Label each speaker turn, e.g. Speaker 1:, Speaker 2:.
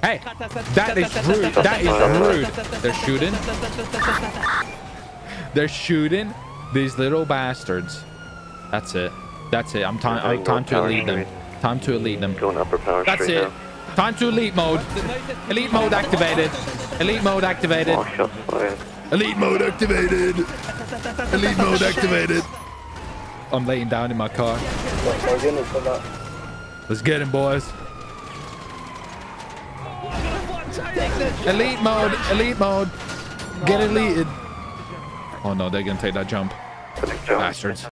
Speaker 1: Hey, that is rude. That is rude. They're shooting. They're shooting these little bastards. That's it. That's it. I'm time to elite them. Time to elite them.
Speaker 2: Going upper power
Speaker 1: That's
Speaker 2: street
Speaker 1: it.
Speaker 2: now.
Speaker 1: Time to elite mode. Elite mode activated. Elite mode activated.
Speaker 2: All shots fired.
Speaker 1: Elite mode activated. Elite mode activated. I'm laying down in my car. Let's get him, boys. Elite mode. Elite mode. Get elited. Oh no, they're gonna take that jump. Bastards.